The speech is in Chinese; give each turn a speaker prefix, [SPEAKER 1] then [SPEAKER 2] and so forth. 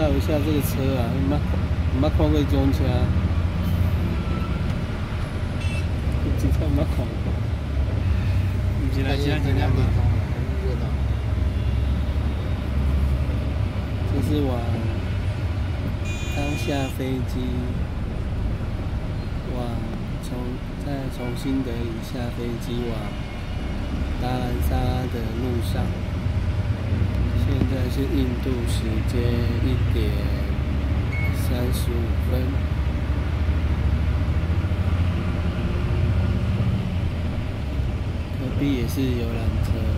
[SPEAKER 1] 绕一下这个车啊，没看过这种车，真正没看过。不是来这真正吗？这是往刚下飞机，再从新德里下飞机往达兰萨拉的路上。现在是印度时间1点35分。隔壁也是游览车。